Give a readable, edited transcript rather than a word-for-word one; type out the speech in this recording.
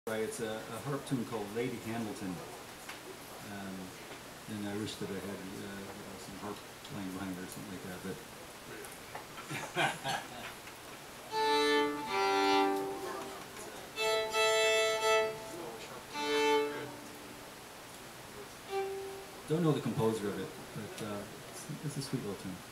Right, it's a harp tune called Lady Hamilton, and I wish that I had some harp playing behind it or something like that. But don't know the composer of it, but it's a sweet little tune.